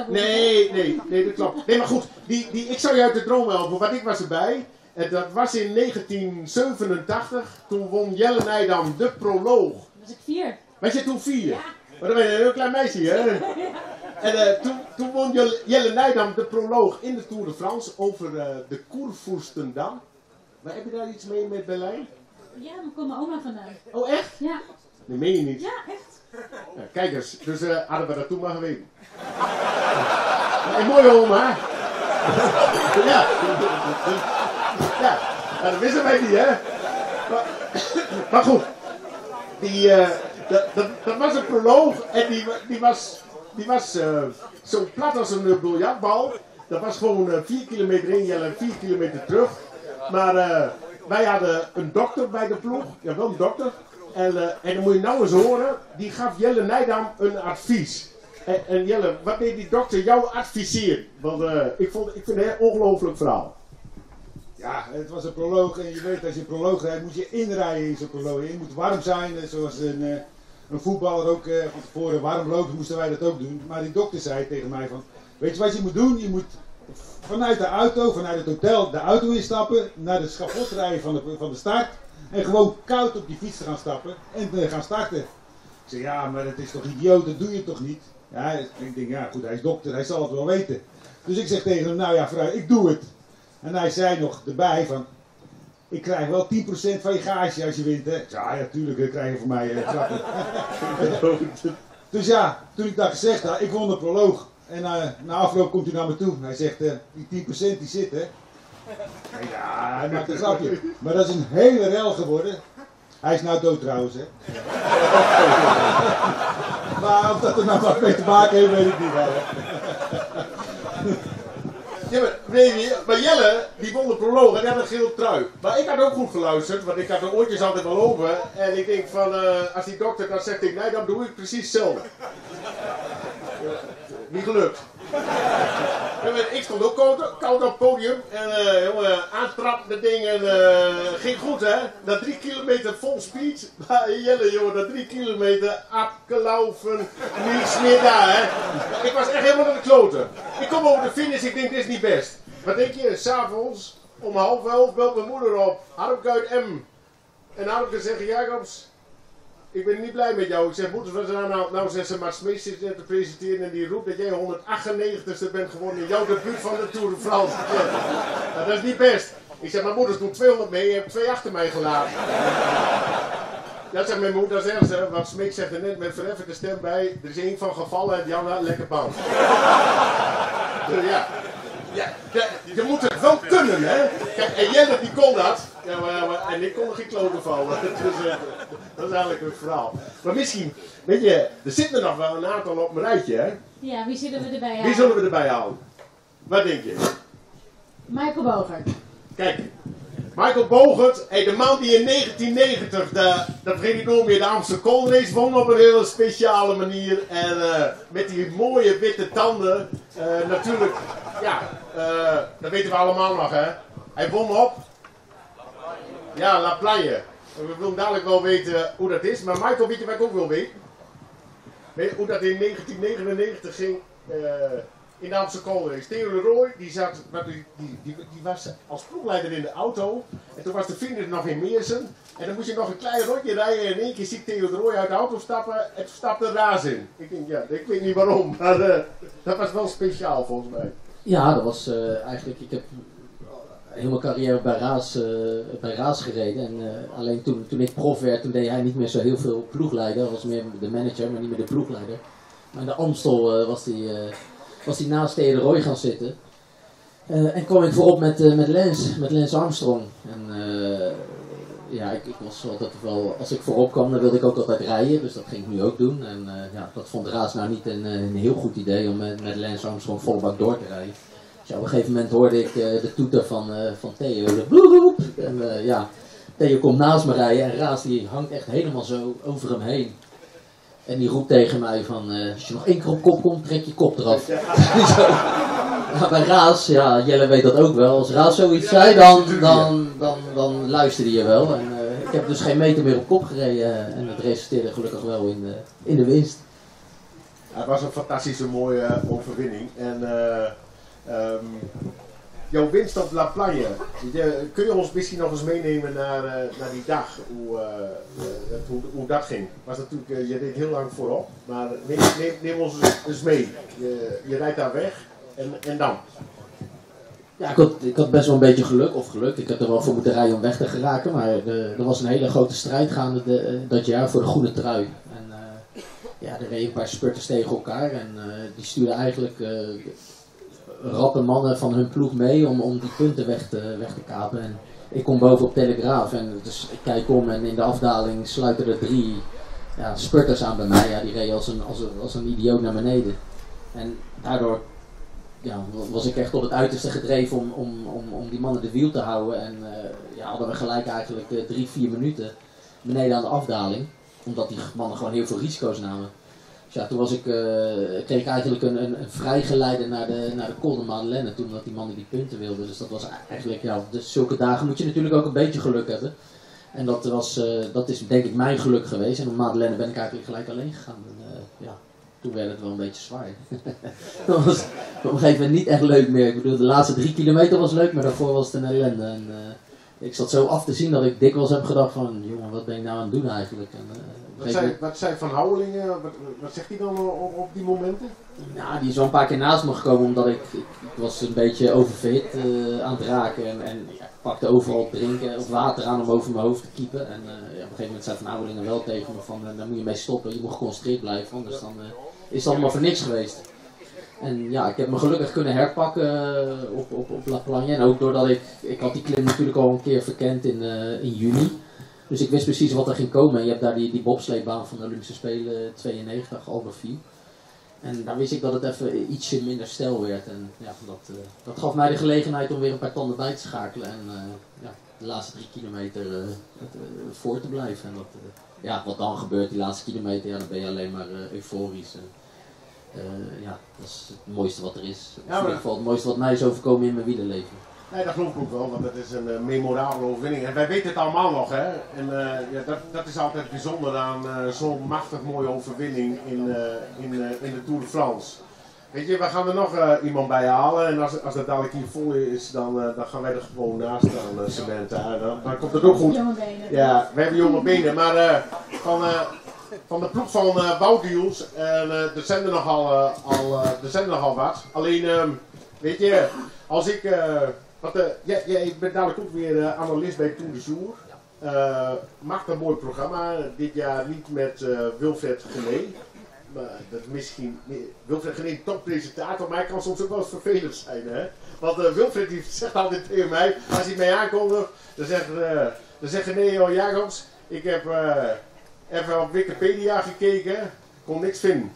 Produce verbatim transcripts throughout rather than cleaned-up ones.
Nee, nee, nee, dat klopt. Nee, maar goed, die, die, ik zou je uit de droom helpen, want ik was erbij. En dat was in negentien zevenentachtig. Toen won Jelle Nijdam de proloog. Dan was ik vier. Was je toen vier? Ja. Maar dan ben je een heel klein meisje, hè? Ja. En uh, toen, toen won Jelle, Jelle Nijdam de proloog in de Tour de France over uh, de Kurfürstendamm. Maar heb je daar iets mee met Berlijn? Ja, daar komt mijn oma vandaan. Oh, echt? Ja. Dat meen je niet. Ja, echt. Ja, kijk eens, dus uh, hadden we dat toen maar geweten. Een mooie oma. Ja. Ja, nou, dat wisten wij niet, hè? Maar, maar goed, die, uh, dat, dat, dat was een proloog en die, die was, die was uh, zo plat als een biljartbal. Dat was gewoon uh, vier kilometer in, Jelle, en vier kilometer terug. Maar uh, wij hadden een dokter bij de ploeg, ja wel een dokter. En, uh, en dan moet je nou eens horen, die gaf Jelle Nijdam een advies. En, en Jelle, wat deed die dokter jou adviseren? Want uh, ik, vond, ik vind het een ongelooflijk verhaal. Ja, het was een proloog en je weet als je een proloog rijdt moet je inrijden in zo'n proloog. Je moet warm zijn, zoals een, een voetballer ook uh, van tevoren warm loopt, moesten wij dat ook doen. Maar die dokter zei tegen mij van, weet je wat je moet doen? Je moet vanuit de auto, vanuit het hotel de auto instappen, naar de schafot rijden van de, van de start en gewoon koud op die fiets gaan stappen en uh, gaan starten. Ik zei, ja, maar dat is toch idioot, dat doe je toch niet? Ja, ik denk, ja goed, hij is dokter, hij zal het wel weten. Dus ik zeg tegen hem, nou ja, vooruit, ik doe het. En hij zei nog erbij van, ik krijg wel tien procent van je gage als je wint, hè. Ik zei, ja, natuurlijk, dat krijg je van mij uh, trappen. Dus ja, toen ik dat gezegd had, ik won de proloog. En uh, na afloop komt hij naar me toe. Hij zegt, uh, die tien procent die zit, hè. Ja, hij maakt een grapje. Maar dat is een hele rel geworden. Hij is nou dood trouwens, hè. Maar of dat er nou wat mee te maken heeft, weet ik niet. Hè. Ja, maar, nee, maar Jelle, die won de proloog en die had een geel trui. Maar ik had ook goed geluisterd, want ik had de oortjes altijd wel open. En ik denk van, uh, als die dokter dat zegt, ik, nee, dan doe ik precies hetzelfde. Ja, niet gelukt. Ja, maar ik stond ook koud, koud op het podium en uh, jongen, aantrappende dingen uh, ging goed, hè. Na drie kilometer vol speed, maar Jelle, jongen, na drie kilometer abgelaufen, niets meer daar, hè. Ik was echt helemaal aan de kloten. Ik kom over de finish, ik denk, dit is niet best. Wat denk je, s'avonds om half elf belt mijn moeder op, Harmke uit M. En Harmke zegt, Jacobs, ik ben niet blij met jou. Ik zeg, moeder, wat is er nou? Nou, zegt ze, maar Smees zit net te presenteren en die roept dat jij honderdachtennegentigste bent geworden in jouw debuut van de Tour de France. Ja. Nou, dat is niet best. Ik zeg, maar moeder, doet tweehonderd mee, je hebt twee achter mij gelaten. Ja, zegt mijn moeder, zegt ze, want Smeek zegt er net met verheffende stem bij, er is één van gevallen en die had lekker bang. Dus ja. Ja, je moet het wel kunnen, hè? Kijk, en Jelle die kon dat, ja, maar, maar, en ik kon er geen kloten vallen. Dus, uh, dat is eigenlijk het verhaal. Maar misschien, weet je, er zitten nog wel een aantal op een rijtje, hè? Ja, wie zullen we erbij halen? Wie zullen we erbij halen? Wat denk je? Michael Bogert. Kijk, Michael Bogert, hey, de man die in negentien negentig, de, dat vergeet ik nooit meer, de Amsterdam Race won op een hele speciale manier. En uh, met die mooie witte tanden, uh, natuurlijk, ja, uh, dat weten we allemaal nog, hè. Hij won op, ja, La Plagne. We willen dadelijk wel weten hoe dat is, maar Michael, weet je wat ik ook wil weten? Weet je hoe dat in negentien negenennegentig ging? Uh, In de Amsterdam Race. Theo de Rooij, die, zat, die, die, die, die was als ploegleider in de auto. En toen was de finish nog in Meersen. En dan moest je nog een klein rondje rijden. En in één keer zie ik Theo de Rooij uit de auto stappen. En toen stapte Raas in. Ik denk, ja, ik weet niet waarom. Maar uh, dat was wel speciaal volgens mij. Ja, dat was uh, eigenlijk... Ik heb heel mijn carrière bij Raas, uh, bij Raas gereden. En uh, alleen toen, toen ik prof werd, toen deed hij niet meer zo heel veel ploegleider. Hij was meer de manager, maar niet meer de ploegleider. Maar in de Amstel uh, was hij... Uh, was hij naast Theo de Rooij gaan zitten. Uh, en kwam ik voorop met, uh, met Lance, met Lance Armstrong. En uh, ja, ik, ik was altijd wel, als ik voorop kwam, dan wilde ik ook altijd rijden. Dus dat ging ik nu ook doen. En uh, ja, dat vond Raas nou niet een, een heel goed idee om met, met Lance Armstrong volle bak door te rijden. Dus ja, op een gegeven moment hoorde ik uh, de toeter van, uh, van Theo. De en uh, ja, Theo komt naast me rijden en Raas die hangt echt helemaal zo over hem heen. En die roept tegen mij van, uh, als je nog één keer op kop komt, trek je kop eraf. Ja, bij Raas, ja, Jelle weet dat ook wel. Als Raas zoiets zei, dan, dan, dan, dan luisterde je wel. En uh, ik heb dus geen meter meer op kop gereden. En dat resulteerde gelukkig wel in de, in de winst. Het was een fantastische mooie uh, overwinning. En uh, um, jouw winst op La Plagne, je, kun je ons misschien nog eens meenemen naar, uh, naar die dag, hoe, uh, uh, hoe, hoe dat ging? Was natuurlijk, uh, je reed heel lang voorop, maar neem, neem, neem ons eens mee. Je, je rijdt daar weg en, en dan? Ja, ik had, ik had best wel een beetje geluk, of geluk. Ik had er wel voor moeten rijden om weg te geraken, maar de, er was een hele grote strijd gaande de, dat jaar voor de groene trui. En uh, ja, er reden een paar spurters tegen elkaar en uh, die stuurden eigenlijk uh, rappe mannen van hun ploeg mee om, om die punten weg te, weg te kapen. En ik kom boven op Telegraaf en dus ik kijk om en in de afdaling sluiten er drie ja, spurters aan bij mij. Ja, die reden als een, als, een, als een idioot naar beneden. En daardoor ja, was ik echt op het uiterste gedreven om, om, om, om die mannen de wiel te houden. En uh, ja, hadden we gelijk eigenlijk uh, drie, vier minuten beneden aan de afdaling. Omdat die mannen gewoon heel veel risico's namen. Dus ja, toen was ik, uh, kreeg ik eigenlijk een, een, een vrijgeleide naar de, naar de Col de Madeleine. Toen dat die mannen die punten wilden. Dus dat was eigenlijk, ja, dus zulke dagen moet je natuurlijk ook een beetje geluk hebben. En dat, was, uh, dat is denk ik mijn geluk geweest. En op Madeleine ben ik eigenlijk gelijk alleen gegaan. En, uh, ja. Toen werd het wel een beetje zwaar. Dat was op een gegeven moment niet echt leuk meer. Ik bedoel, de laatste drie kilometer was leuk, maar daarvoor was het een ellende. En, uh, ik zat zo af te zien dat ik dikwijls heb gedacht van, jongen, wat ben ik nou aan het doen eigenlijk? En, uh, wat, zei, wat zei Van Houwelingen, wat, wat zegt hij dan op, op die momenten? Nou, die is wel een paar keer naast me gekomen, omdat ik, ik, ik was een beetje overfit uh, aan het raken. En, en ja, ik pakte overal drinken of water aan om over mijn hoofd te kiepen. En uh, ja, op een gegeven moment zei Van Houwelingen wel tegen me van, uh, daar moet je mee stoppen, je moet geconcentreerd blijven, anders dan uh, is het allemaal voor niks geweest. En ja, ik heb me gelukkig kunnen herpakken uh, op, op, op La Plagne. En ook doordat ik, ik had die klim natuurlijk al een keer verkend in, uh, in juni. Dus ik wist precies wat er ging komen. En je hebt daar die, die bobsleebaan van de Olympische Spelen tweeënnegentig, Albertville. En daar wist ik dat het even ietsje minder stijl werd. En ja, dat, uh, dat gaf mij de gelegenheid om weer een paar tanden bij te schakelen. En uh, ja, de laatste drie kilometer uh, het, uh, voor te blijven. En dat, uh, ja, wat dan gebeurt, die laatste kilometer, ja, dan ben je alleen maar uh, euforisch. En, uh, ja, dat is het mooiste wat er is. Ja, maar... In ieder geval het mooiste wat mij is overkomen in mijn wielerleven. Nee, dat geloof ik ook wel, want het is een uh, memorabele overwinning. En wij weten het allemaal nog, hè. En uh, ja, dat, dat is altijd bijzonder aan uh, zo'n machtig mooie overwinning in, uh, in, uh, in de Tour de France. Weet je, we gaan er nog uh, iemand bij halen en als, als dat dadelijk hier vol is, dan, uh, dan gaan wij er gewoon naast staan, uh, Samantha. Dan, dan komt het ook goed. Jonge benen. Ja, we hebben jonge benen, maar uh, van, uh, van de ploeg van uh, Wout-Diels, en uh, er zijn er nogal, uh, al, uh, er zijn er nogal wat. Alleen, uh, weet je, als ik... Uh, Want, uh, jij, jij bent dadelijk ook weer uh, analist bij Tour de Jour. Uh, maakt een mooi programma. Dit jaar niet met uh, Wilfred Gené. Maar dat is misschien... Nee, Wilfred Gené, toppresentator, maar hij kan soms ook wel eens vervelend zijn. Hè? Want uh, Wilfred die zegt altijd tegen mij, als hij mij aankondigt, dan zegt, uh, dan zegt Gené, oh Jacobs, ik heb uh, even op Wikipedia gekeken, kon niks vinden.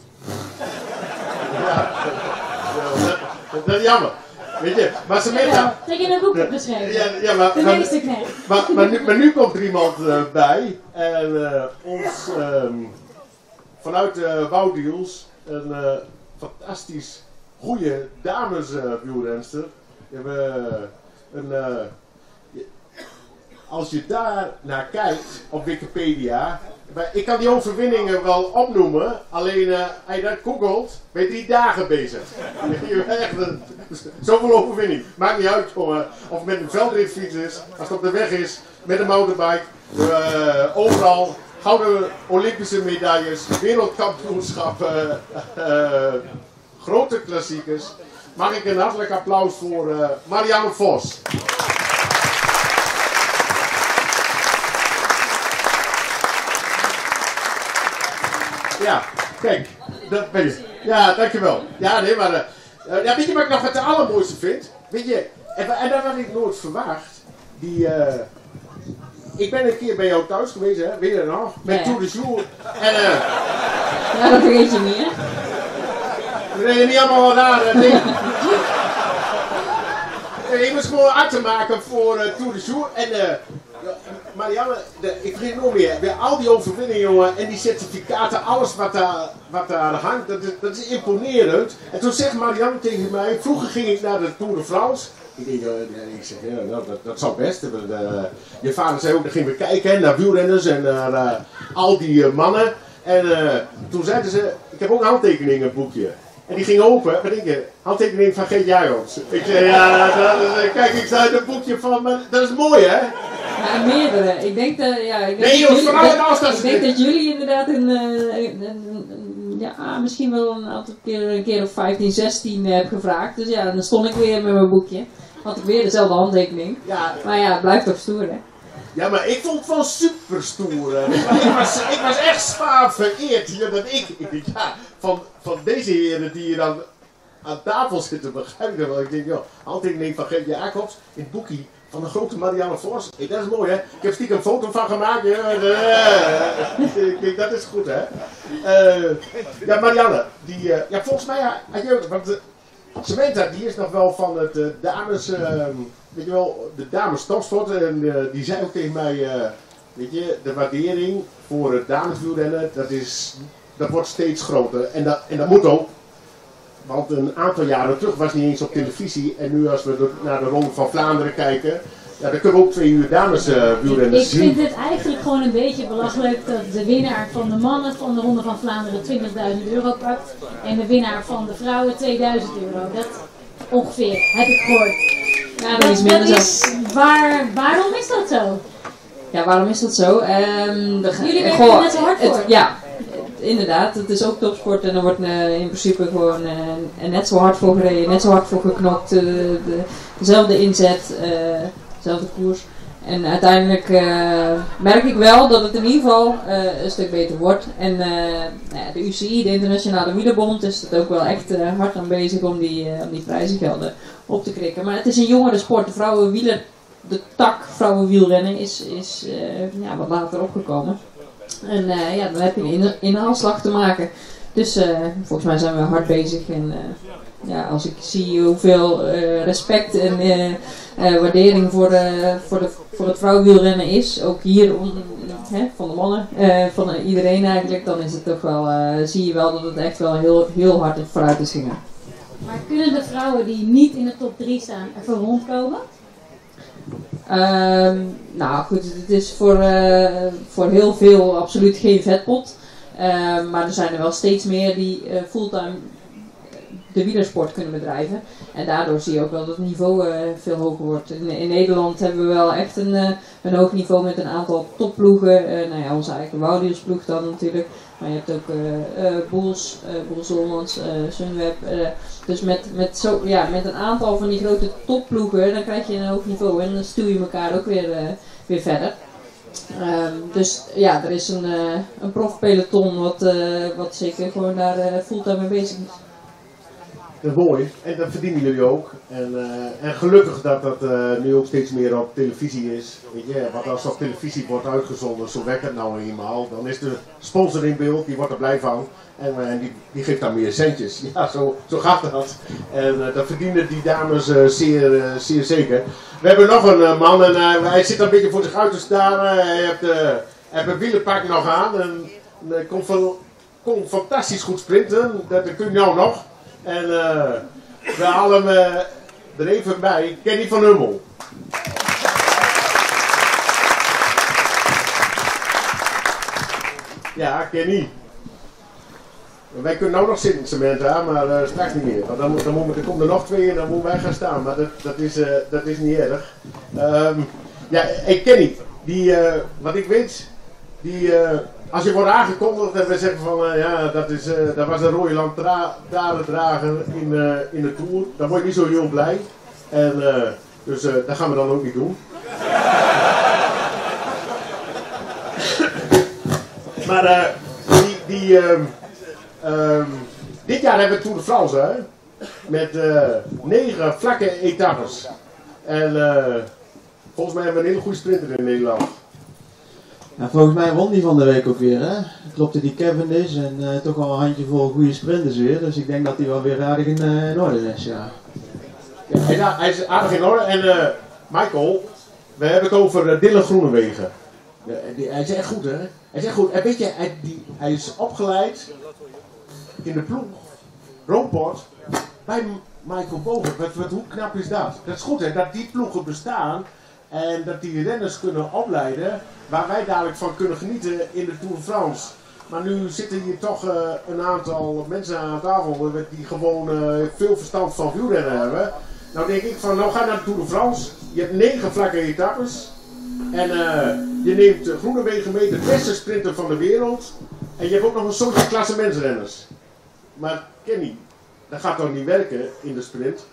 Ja, dat, dat, dat is jammer. Weet je, maar ze met Ja, dat je een boek hebt geschreven. Ja, ja, maar, De maar, Meesterknecht. maar, maar, nu, maar nu komt er iemand uh, bij en uh, ons um, vanuit uh, Wout-Diels een uh, fantastisch goede dames uh, wielrenster. We hebben uh, een, uh, als je daar naar kijkt op Wikipedia, ik kan die overwinningen wel opnoemen, alleen uh, als je dat googelt, ben je drie dagen bezig. Echt een, zoveel overwinning. Maakt niet uit, jongen. Of het met een veldritfiets is, als het op de weg is, met een motorbike. Uh, overal gouden Olympische medailles, wereldkampioenschappen, uh, uh, grote klassiekers. Mag ik een hartelijk applaus voor uh, Marianne Vos. Ja, kijk, dat ben je. Ja, dankjewel. Ja, nee, maar... Uh, ja, weet je wat ik nog het allermooiste vind? Weet je, en, en dat had ik nooit verwacht. Die, uh, ik ben een keer bij jou thuis geweest, hè, weet je dat nog? Met Ja. Tour de Jour. En, uh, Ja, dat vergeet je niet, hè? we deden niet allemaal wat rare dingen. Ik moest gewoon acte maken voor uh, Tour de Jour. En, uh, Marianne, de, ik vergeet nog meer, weer al die overwinningen, jongen, en die certificaten, alles wat daar, wat daar hangt, dat is, dat is imponerend. En toen zegt Marianne tegen mij, vroeger ging ik naar de Tour de France. Ik denk, uh, ik zeg, ja, nou, dat, dat zou best. Uh, je vader zei ook, dan gingen we kijken hè, naar wielrenners en naar uh, al die uh, mannen. En uh, toen zeiden ze, ik heb ook een handtekeningenboekje. En die ging open, wat denk je? Handtekening van Geert Jacobs. Ik zei, ja, dat is, kijk, ik sta in een boekje van, maar dat is mooi, hè? Ja, meerdere. Ik denk dat, ja, ik denk Nee, dat, joh, jullie, vooral dat, als dat ik denk dat jullie inderdaad een, uh, een, een, een, ja, misschien wel een aantal keer, een keer of vijftien, zestien uh, heb gevraagd. Dus ja, dan stond ik weer met mijn boekje. Had ik weer dezelfde handtekening. Ja. Maar ja, het blijft toch stoer, hè? Ja, maar ik vond het wel super stoer. Hè. Ik, was, ik was echt zwaar vereerd hier dat ik, ik denk, ja, van, van deze heren die hier aan, aan tafel zitten, begrijp ik wel. Ik denk, joh, handtekening van Geert Jacobs in het boekje van de grote Marianne Vos. Ik, dat is mooi, hè. Ik heb stiekem een foto van gemaakt. Ja, ik denk, dat is goed, hè. Uh, ja, Marianne, die, uh, ja, volgens mij, had je, want uh, Samantha, die is nog wel van het uh, dames... Uh, Weet je wel, de dames topsport, en uh, die zei ook tegen mij, uh, weet je, de waardering voor het dameswielrennen, dat, is, dat wordt steeds groter. En dat, en dat moet ook, want een aantal jaren terug was het niet eens op televisie. En nu als we de, naar de Ronde van Vlaanderen kijken, ja, dan kunnen we ook twee uur dameswielrennen uh, zien. Ik vind het eigenlijk gewoon een beetje belachelijk dat de winnaar van de mannen van de Ronde van Vlaanderen twintigduizend euro pakt. En de winnaar van de vrouwen tweeduizend euro. Dat ongeveer, heb ik gehoord. Ja, dat, is minder dat is, waar, waarom is dat zo? Ja, waarom is dat zo? Um, de, Jullie werken goh, er net zo hard voor. Het, ja, inderdaad. Het is ook topsport en er wordt uh, in principe gewoon uh, net zo hard voor gereden, net zo hard voor geknokt. Uh, de, dezelfde inzet, uh, dezelfde koers. En uiteindelijk uh, merk ik wel dat het in ieder geval uh, een stuk beter wordt. En uh, nou ja, de U C I, de Internationale Wielerbond, is er ook wel echt uh, hard aan bezig om die, uh, om die prijzengelden op te krikken. Maar het is een jongere sport. De vrouwenwieler, de tak vrouwenwielrennen is, is uh, ja, wat later opgekomen. En uh, ja, dan heb je een inhaalslag te maken. Dus uh, volgens mij zijn we hard bezig. En uh, ja, als ik zie hoeveel uh, respect en uh, uh, waardering voor, uh, voor, de, voor het vrouwenwielrennen is, ook hier om, hè, van de mannen, uh, van uh, iedereen eigenlijk, dan is het toch wel, uh, zie je wel dat het echt wel heel, heel hard vooruit is gegaan. Maar kunnen de vrouwen die niet in de top drie staan even rondkomen? Um, nou goed, het is voor, uh, voor heel veel absoluut geen vetpot. Uh, maar er zijn er wel steeds meer die uh, fulltime de wielersport kunnen bedrijven. En daardoor zie je ook wel dat het niveau uh, veel hoger wordt. In, in Nederland hebben we wel echt een, uh, een hoog niveau met een aantal topploegen. Uh, nou ja, onze eigen Woudiersploeg dan natuurlijk. Maar je hebt ook uh, uh, Boels, uh, Boels Hollands, uh, Sunweb. Uh, dus met, met, zo, ja, met een aantal van die grote topploegen, dan krijg je een hoog niveau. En dan stuur je elkaar ook weer, uh, weer verder. Um, dus ja, er is een, uh, een profpeloton wat, uh, wat zeker gewoon daar uh, fulltime mee bezig is. Dat is mooi. En dat verdienen jullie ook. En, uh, en gelukkig dat dat uh, nu ook steeds meer op televisie is. Weet je, want als op televisie wordt uitgezonden, zo werkt het nou eenmaal. Dan is de sponsor in beeld, die wordt er blij van. En uh, die, die geeft dan meer centjes. Ja, zo, zo gaat dat. En uh, dat verdienen die dames uh, zeer, uh, zeer zeker. We hebben nog een uh, man en uh, hij zit een beetje voor zich uit te staren. Hij heeft, uh, heeft een wielerpak nog aan. En hij kon, van, kon fantastisch goed sprinten. Dat, dat kun je nou nog. En uh, we halen hem uh, er even bij. Kenny van Hummel. Ja, Kenny. Wij kunnen nou nog zitten, Samantha, maar uh, straks niet meer. Want dan, dan, moet, dan komen er nog twee en dan moeten wij gaan staan. Maar dat, dat, is, uh, dat is niet erg. Um, ja, hey Kenny, die, uh, wat ik weet, die, uh, als je wordt aangekondigd en we zeggen van, uh, ja, dat, is, uh, dat was een rode lantaarndrager in, uh, in de Tour, dan word je niet zo heel blij. En, uh, dus uh, dat gaan we dan ook niet doen. Maar uh, die, die um, um, dit jaar hebben we Tour de France, hè? Met uh, negen vlakke etappes. En uh, volgens mij hebben we een hele goede sprinter in Nederland. Ja, volgens mij won die van de week ook weer, hè? Klopte die Cavendish en uh, toch wel een handjevol goede sprinters weer. Dus ik denk dat hij wel weer aardig in, uh, in orde is, ja. Ja, hij, hij is aardig in orde. En uh, Michael, we hebben het over uh, Dylan Groenewegen. Ja, die, hij is echt goed, hè? Hij is echt goed. En weet je, hij, die, hij is opgeleid in de ploeg Roomport bij Michael Bogert. Wat, wat, hoe knap is dat? Dat is goed, hè? Dat die ploegen bestaan en dat die renners kunnen opleiden waar wij dadelijk van kunnen genieten in de Tour de France. Maar nu zitten hier toch uh, een aantal mensen aan tafel die gewoon uh, veel verstand van wielrennen hebben. Nou denk ik van, nou ga naar de Tour de France. Je hebt negen vlakke etappes. En uh, je neemt uh, Groenewegen mee, de beste sprinter van de wereld. En je hebt ook nog een soortje klassementsrenners. Maar Kenny, dat gaat toch niet werken in de sprint?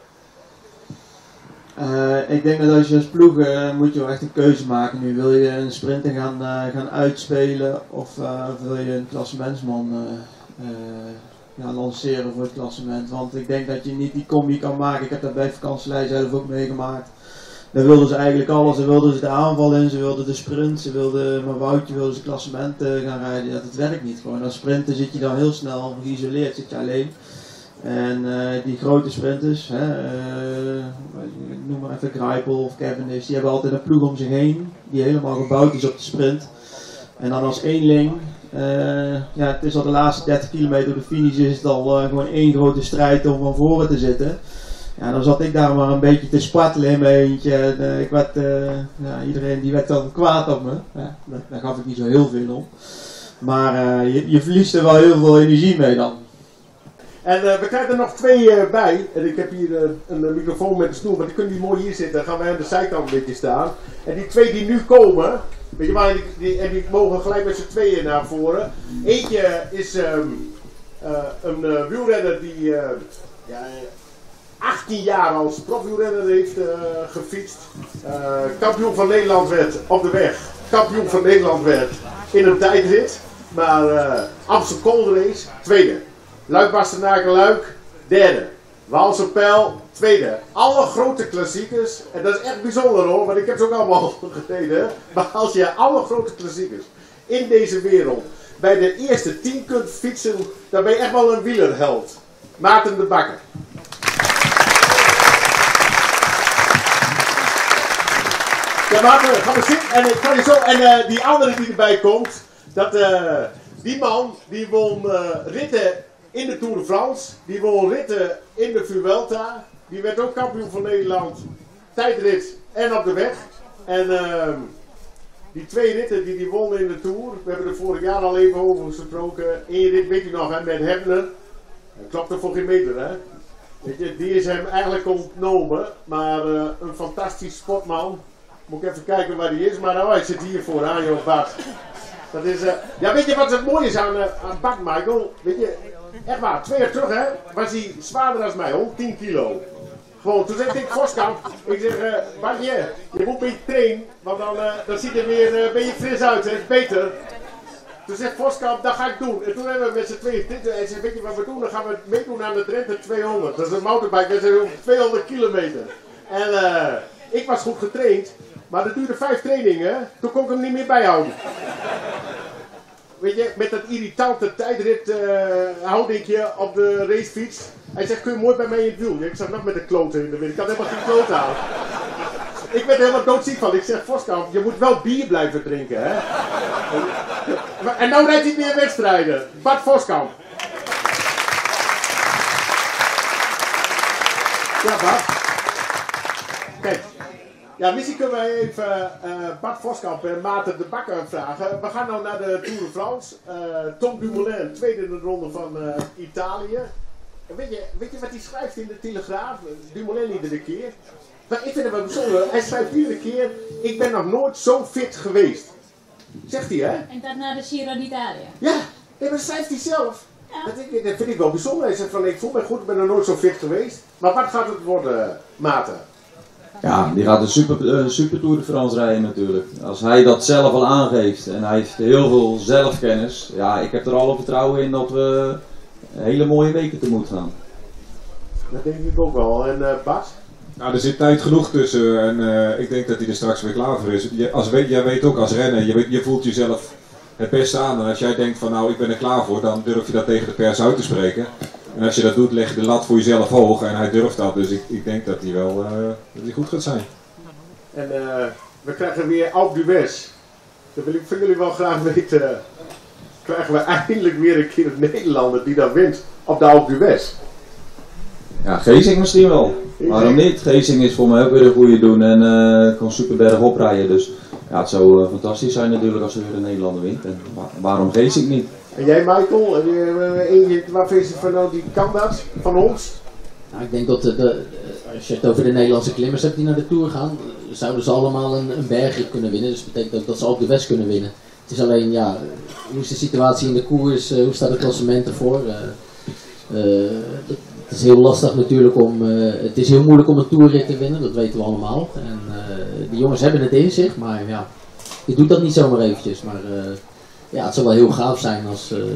Uh, ik denk dat als je als ploeg uh, moet je wel echt een keuze maken. Nu wil je een sprinter gaan, uh, gaan uitspelen of uh, wil je een klassementsman uh, uh, gaan lanceren voor het klassement. Want ik denk dat je niet die combi kan maken. Ik heb dat bij vakantielei zelf ook meegemaakt. Daar wilden ze eigenlijk alles. Ze wilden ze de aanval in, ze wilden de sprint, ze wilden, maar Woutje wilde ze klassement uh, gaan rijden. Dat, dat werkt niet gewoon. Als sprinter zit je dan heel snel geïsoleerd, zit je alleen. En uh, die grote sprinters, hè, uh, noem maar even Greipel of Cavendish, die hebben altijd een ploeg om zich heen die helemaal gebouwd is op de sprint. En dan als eenling, uh, ja, het is al de laatste dertig kilometer op de finish, is het al uh, gewoon één grote strijd om van voren te zitten. Ja, dan zat ik daar maar een beetje te spartelen in mijn eentje. En, uh, ik werd, uh, ja, iedereen die werd dan kwaad op me. Ja, daar, daar gaf ik niet zo heel veel om. Maar uh, je, je verliest er wel heel veel energie mee dan. En uh, we krijgen er nog twee uh, bij. En ik heb hier uh, een uh, microfoon met een stoel, maar die kunnen niet mooi hier zitten. Dan gaan wij aan de zijkant een beetje staan. En die twee die nu komen, weet je waar, die, die, en die mogen gelijk met z'n tweeën naar voren. Eentje is um, uh, een uh, wielrenner die uh, ja, achttien jaar als profwielrenner heeft uh, gefietst. Uh, kampioen van Nederland werd op de weg. Kampioen van Nederland werd in een tijdrit. Maar uh, Amstel Gold Race, tweede. Luik Bastenaken Luik, derde. Waalse Pijl, tweede. Alle grote klassiekers, en dat is echt bijzonder hoor, want ik heb ze ook allemaal gereden. Maar als je alle grote klassiekers in deze wereld bij de eerste tien kunt fietsen, dan ben je echt wel een wielerheld. Maarten de Bakker. Ja, Maarten, gaan we zitten. En ik kan je zo, en uh, die andere die erbij komt, dat uh, die man die won uh, ritten in de Tour de France, die won ritten in de Vuelta, die werd ook kampioen van Nederland, tijdrit en op de weg. En uh, die twee ritten die die won in de Tour, we hebben er vorig jaar al even over gesproken. Eén rit weet u nog, hè, met Hebner, dat klopte voor geen meter, hè. Weet je, die is hem eigenlijk ontnomen, maar uh, een fantastisch sportman. Moet ik even kijken waar die is, maar nou, hij zit hier vooraan, joh, Bart. Dat is, uh, ja, weet je wat het mooie is aan, uh, aan Bart, Michael? Weet je, echt waar, twee jaar terug, hè, was hij zwaarder dan mij, honderdtien kilo. Gewoon, toen zei ik Voskamp, ik zeg, uh, Bartje, je moet een beetje trainen, want dan, uh, dan ziet er weer uh, een beetje fris uit, hè, is beter. Toen zegt Voskamp, dat ga ik doen. En toen hebben we met z'n tweeën dit, en hij zei, weet je wat we doen? Dan gaan we meedoen aan de Drenthe tweehonderd. Dat is een mountainbike, dat is tweehonderd kilometer. En uh, ik was goed getraind, maar dat duurde vijf trainingen, toen kon ik hem niet meer bijhouden. Weet je, met dat irritante tijdrit uh, houdingje op de racefiets. Hij zegt, kun je mooi bij mij in het wiel? Ik zat nog met de kloten in de wind, ik had helemaal geen kloten aan. Ik werd helemaal doodziek van. Ik zeg, Voskamp, je moet wel bier blijven drinken, hè. En nou rijdt hij meer wedstrijden. Bart Voskamp. Ja, Bart. Kijk. Ja, misschien kunnen wij even uh, Bart Voskamp en Maarten de Bakker vragen. We gaan nou naar de Tour de France. Uh, Tom Dumoulin, tweede in de ronde van uh, Italië. Weet je, weet je wat hij schrijft in de Telegraaf? Dumoulin iedere keer. Maar ik vind het wel bijzonder. Hij schrijft iedere keer, ik ben nog nooit zo fit geweest. Zegt hij, hè? En dat naar de Giro d'Italia. Ja, nee, dat schrijft hij zelf. Ja. Dat, ik, dat vind ik wel bijzonder. Hij zegt van, ik voel me goed, ik ben nog nooit zo fit geweest. Maar wat gaat het worden, Maarten? Ja, die gaat een super, uh, super Tour de France rijden natuurlijk. Als hij dat zelf al aangeeft en hij heeft heel veel zelfkennis. Ja, ik heb er alle vertrouwen in dat we hele mooie weken tegemoet gaan. Dat denk ik ook wel. En uh, Bas? Nou, er zit tijd genoeg tussen en uh, ik denk dat hij er straks weer klaar voor is. Je, als, jij weet ook als renner, je, weet, je voelt jezelf het beste aan. En als jij denkt van nou, ik ben er klaar voor, dan durf je dat tegen de pers uit te spreken. En als je dat doet, leg je de lat voor jezelf hoog en hij durft dat. Dus ik, ik denk dat hij wel uh, dat hij goed gaat zijn. En uh, we krijgen weer Alpe d'Huez. Dat wil ik van jullie wel graag weten. Uh, krijgen we eindelijk weer een keer een Nederlander die dat wint op de Alpe d'Huez. Ja, Geesink misschien wel. Waarom niet? Geesink is voor mij ook weer een goede doen en uh, kan super berg oprijden. Dus ja, het zou uh, fantastisch zijn natuurlijk als er weer een Nederlander wint. En waar, waarom gees ik niet? En jij Michael, en je, je, waar vind je van nou die kan dat van ons? Nou, ik denk dat de, de, als je het over de Nederlandse klimmers hebt die naar de Tour gaan, zouden ze allemaal een, een bergrit kunnen winnen. Dus dat betekent ook dat ze ook de West kunnen winnen. Het is alleen, ja, hoe is de situatie in de koers, uh, hoe staat het klassement ervoor? Uh, uh, het is heel lastig natuurlijk om, uh, het is heel moeilijk om een Tourrit te winnen, dat weten we allemaal. En uh, die jongens hebben het in zich, maar ja, je doet dat niet zomaar eventjes. Maar uh, ja, het zou wel heel gaaf zijn als, uh,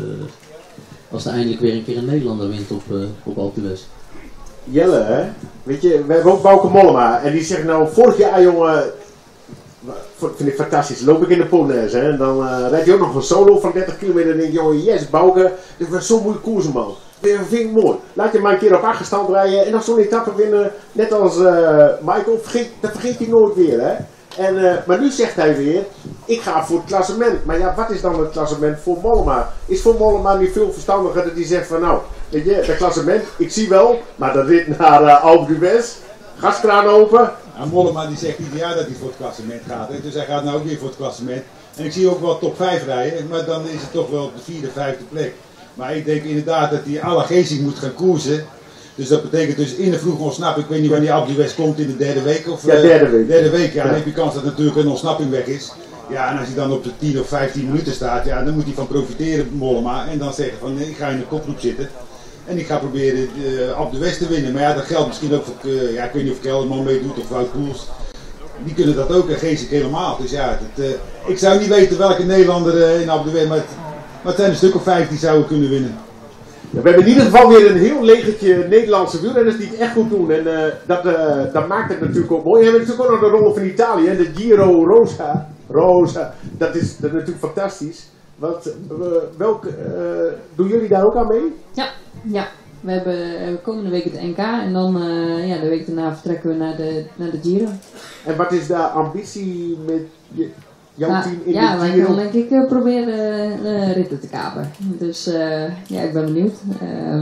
als er eindelijk weer een keer een Nederlander wint op, uh, op Alpe d'Huez. Jelle, hè? Weet je, we hebben ook Bauke Mollema en die zegt nou, vorig jaar jongen, vind ik fantastisch, loop ik in de Polonaise hè, en dan uh, rijd je ook nog een solo van dertig kilometer en denk je, jongen, yes, Bauke, dit was zo'n mooie koersen man. Dat vind ik mooi. Laat je maar een keer op achterstand rijden en dan zo'n etappe winnen, net als uh, Michael, vergeet, dat vergeet hij nooit weer hè. En, uh, maar nu zegt hij weer, ik ga voor het klassement. Maar ja, wat is dan het klassement voor Mollema? Is voor Mollema niet veel verstandiger dat hij zegt van nou, weet je, dat klassement, ik zie wel, maar dat rit naar uh, Alpe d'Huez, gaskraan open. Ja, Mollema die zegt ieder jaar dat hij voor het klassement gaat, hè? Dus hij gaat nou ook weer voor het klassement. En ik zie ook wel top vijf rijden, maar dan is het toch wel op de vierde, vijfde plek. Maar ik denk inderdaad dat hij à la Geesink moet gaan koersen. Dus dat betekent dus in de vroege ontsnapping, ik weet niet wanneer Alpe d'Huez komt, in de derde week of... Ja, derde week. Derde week, ja, dan heb je kans dat natuurlijk een ontsnapping weg is. Ja, en als hij dan op de tien of vijftien minuten staat, ja, dan moet hij van profiteren, Mollema. En dan zeggen van, ik ga in de kopgroep zitten. En ik ga proberen uh, Alpe d'Huez te winnen. Maar ja, dat geldt misschien ook voor, uh, ja, ik weet niet of Kelderman meedoet of Wout Poels. Die kunnen dat ook en Geesink helemaal. Dus ja, het, uh, ik zou niet weten welke Nederlander uh, in Alpe d'Huez, maar, maar het zijn een stuk of vijf die zouden kunnen winnen. Ja, we hebben in ieder geval weer een heel legertje Nederlandse wielrenners die het echt goed doen. En uh, dat, uh, dat maakt het natuurlijk ook mooi. We hebben natuurlijk ook nog de Ronde van Italië, de Giro Rosa. Rosa. Dat is, dat is natuurlijk fantastisch. Wat, uh, welk, uh, doen jullie daar ook aan mee? Ja, ja. We hebben uh, komende week het N K en dan uh, ja, de week daarna vertrekken we naar de, naar de Giro. En wat is de ambitie met je, jouw nou, team in ja, de wij Giro? gaan denk ik uh, proberen uh, ritten te kapen. Dus uh, ja, ik ben benieuwd. Uh,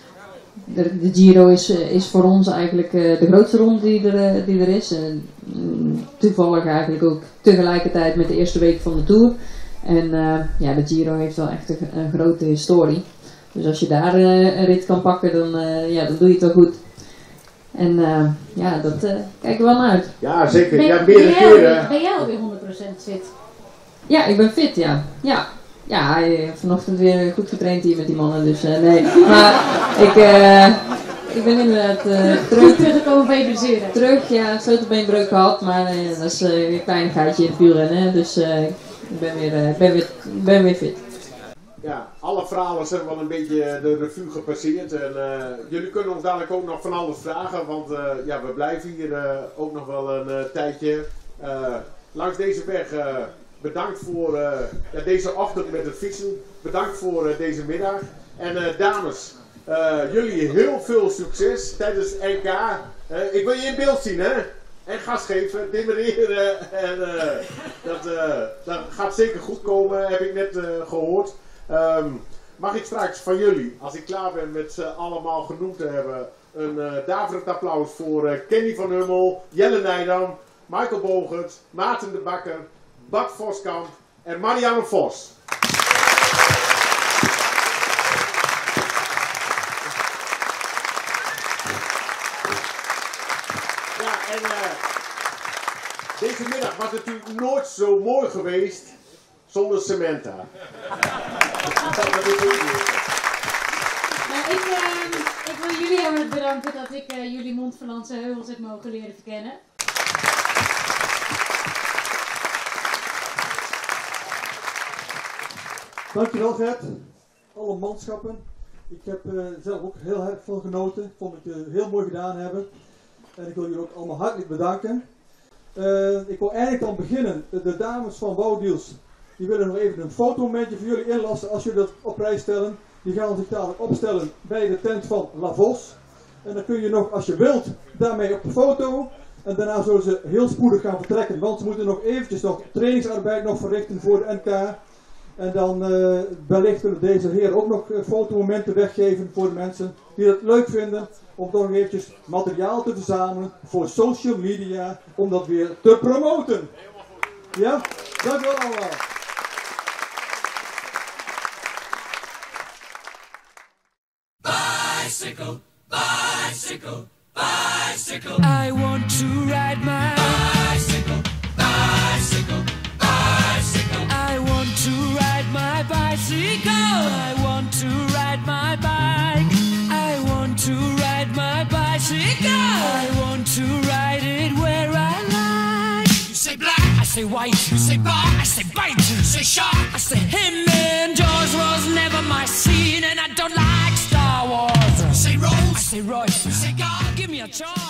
de, de Giro is, uh, is voor ons eigenlijk uh, de grootste ronde die er, uh, die er is. Uh, toevallig eigenlijk ook tegelijkertijd met de eerste week van de Tour. En uh, ja, de Giro heeft wel echt een, een grote historie. Dus als je daar uh, een rit kan pakken, dan, uh, ja, dan doe je het wel goed. En uh, ja, dat uh, kijken we wel naar uit. Ja, zeker. Ben, Ja, ben, meerdere jij, keren. ben jij alweer honderd procent fit? Ja, ik ben fit, ja. Ja, ja uh, vanochtend weer goed getraind hier met die mannen, dus uh, nee. Maar ik, uh, ik ben inderdaad uh, terug. Teruggekomen bij je blessure. Terug, ja, sleutelbeenbreuk gehad, maar uh, dat is uh, een kleinigheidje in het wielrennen. Dus uh, ik ben weer, uh, ben, weer, ben weer fit. Ja, alle verhalen zijn wel een beetje de revue gepasseerd. En uh, jullie kunnen ons dadelijk ook nog van alles vragen, want uh, ja, we blijven hier uh, ook nog wel een uh, tijdje. Uh, langs deze weg, uh, bedankt voor uh, ja, deze ochtend met het fietsen. Bedankt voor uh, deze middag. En uh, dames, uh, jullie heel veel succes tijdens het N K. Uh, ik wil je in beeld zien, hè? En gas geven, demereren. En uh, dat, uh, dat gaat zeker goed komen, heb ik net uh, gehoord. Um, mag ik straks van jullie, als ik klaar ben met ze allemaal genoemd te hebben, een uh, daverend applaus voor uh, Kenny van Hummel, Jelle Nijdam, Michael Bogert, Maarten de Bakker, Bart Voskamp en Marianne Vos. Ja, en uh, deze middag was natuurlijk nooit zo mooi geweest zonder Samantha. Nou, ik, uh, ik wil jullie heel erg bedanken dat ik uh, jullie Mont-Franse heuvels heb mogen leren verkennen. Dankjewel Gert, alle manschappen. Ik heb uh, zelf ook heel erg van genoten. Ik vond het uh, heel mooi gedaan hebben. En ik wil jullie ook allemaal hartelijk bedanken. Uh, ik wil eigenlijk dan beginnen. De dames van Wouddeals, die willen nog even een fotomomentje voor jullie inlassen als jullie dat op prijs stellen. Die gaan zich dadelijk opstellen bij de tent van La Vos. En dan kun je nog, als je wilt, daarmee op de foto. En daarna zullen ze heel spoedig gaan vertrekken. Want ze moeten nog eventjes nog trainingsarbeid nog verrichten voor de N K. En dan uh, wellicht willen deze heren ook nog uh, fotomomenten weggeven voor de mensen die het leuk vinden. Om toch nog eventjes materiaal te verzamelen voor social media. Om dat weer te promoten. Ja, dank wel allemaal. Bicycle, bicycle, bicycle. I want to ride my bicycle, bicycle, bicycle. I want to ride my bicycle. I want to ride my bike. I want to ride my bicycle. I want to ride it where I like. You say black, I say white. You say bar, I say bite. You say shark, I say him. And Jaws was never my scene, and I don't like Star Wars. You say Rose, I say Royce. You say God, give me a chance.